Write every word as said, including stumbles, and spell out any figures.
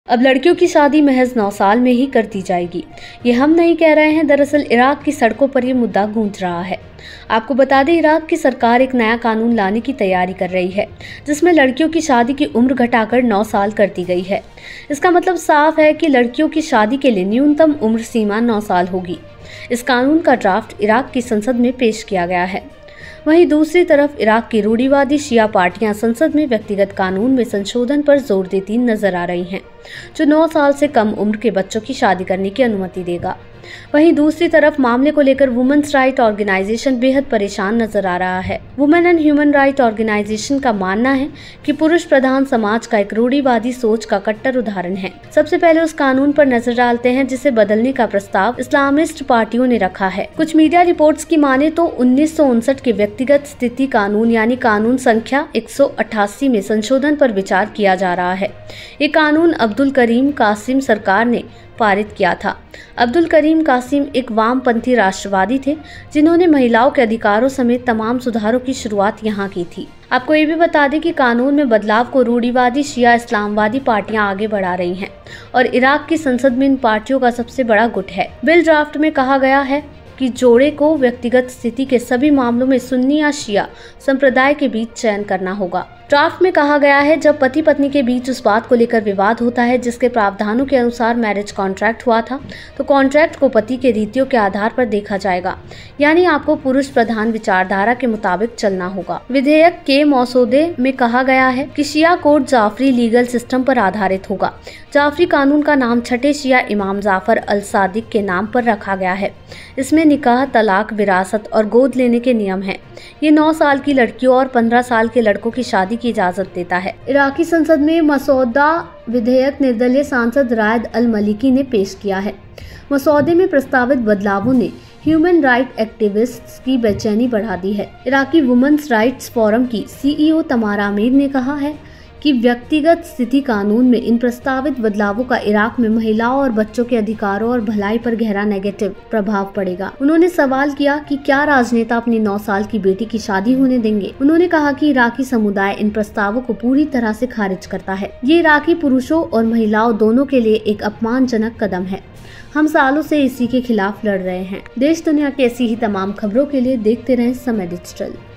अब लड़कियों की शादी महज नौ साल में ही कर दी जाएगी। ये हम नहीं कह रहे हैं, दरअसल इराक की सड़कों पर ये मुद्दा गूंज रहा है। आपको बता दें, इराक की सरकार एक नया कानून लाने की तैयारी कर रही है, जिसमें लड़कियों की शादी की उम्र घटाकर नौ साल कर दी गई है। इसका मतलब साफ है कि लड़कियों की शादी के लिए न्यूनतम उम्र सीमा नौ साल होगी। इस कानून का ड्राफ्ट इराक की संसद में पेश किया गया है। वहीं दूसरी तरफ इराक की रूढ़िवादी शिया पार्टियां संसद में व्यक्तिगत कानून में संशोधन पर जोर देती नजर आ रही हैं, जो नौ साल से कम उम्र के बच्चों की शादी करने की अनुमति देगा। वहीं दूसरी तरफ मामले को लेकर वुमेन्स राइट ऑर्गेनाइजेशन बेहद परेशान नजर आ रहा है। Women and human right organisation का मानना है कि पुरुष प्रधान समाज का एक रूढ़िवादी सोच का कट्टर उदाहरण है। सबसे पहले उस कानून पर नजर डालते हैं जिसे बदलने का प्रस्ताव इस्लामिस्ट पार्टियों ने रखा है। कुछ मीडिया रिपोर्ट्स की माने तो उन्नीस सौ उनसठ के व्यक्तिगत स्थिति कानून यानी कानून संख्या एक सौ अट्ठासी में संशोधन पर विचार किया जा रहा है। ये कानून अब्दुल करीम कासिम सरकार ने पारित किया था। अब्दुल करीम कासिम एक वामपंथी राष्ट्रवादी थे, जिन्होंने महिलाओं के अधिकारों समेत तमाम सुधारों की शुरुआत यहाँ की थी। आपको ये भी बता दें कि कानून में बदलाव को रूढ़िवादी शिया इस्लामवादी पार्टियां आगे बढ़ा रही हैं और इराक की संसद में इन पार्टियों का सबसे बड़ा गुट है। बिल ड्राफ्ट में कहा गया है कि जोड़े को व्यक्तिगत स्थिति के सभी मामलों में सुन्नी या शिया संप्रदाय के बीच चयन करना होगा। ड्राफ्ट में कहा गया है, जब पति पत्नी के बीच उस बात को लेकर विवाद होता है जिसके प्रावधानों के अनुसार मैरिज कॉन्ट्रैक्ट हुआ था, तो कॉन्ट्रैक्ट को पति के रीतियों के आधार पर देखा जाएगा, यानी आपको पुरुष प्रधान विचारधारा के मुताबिक चलना होगा। विधेयक के मसौदे में कहा गया है कि Shia code Jafari legal system पर आधारित होगा। जाफरी कानून का नाम छठे शिया इमाम जाफर अल सादिक के नाम पर रखा गया है। इसमें निकाह, तलाक, विरासत और गोद लेने के नियम हैं। ये नौ साल की लड़कियों और पंद्रह साल के लड़कों की शादी की इजाजत देता है। इराकी संसद में मसौदा विधेयक निर्दलीय सांसद रायद अल मलिकी ने पेश किया है। मसौदे में प्रस्तावित बदलावों ने ह्यूमन राइट एक्टिविस्ट्स की बेचैनी बढ़ा दी है। इराकी वुमेन्स राइट्स फोरम की सीईओ तमारा अमीर ने कहा है कि व्यक्तिगत स्थिति कानून में इन प्रस्तावित बदलावों का इराक में महिलाओं और बच्चों के अधिकारों और भलाई पर गहरा नेगेटिव प्रभाव पड़ेगा। उन्होंने सवाल किया कि क्या राजनेता अपनी नौ साल की बेटी की शादी होने देंगे। उन्होंने कहा कि इराकी समुदाय इन प्रस्तावों को पूरी तरह से खारिज करता है। ये इराकी पुरुषों और महिलाओं दोनों के लिए एक अपमानजनक कदम है। हम सालों से इसी के खिलाफ लड़ रहे हैं। देश दुनिया की ऐसी ही तमाम खबरों के लिए देखते रहें समय डिजिटल।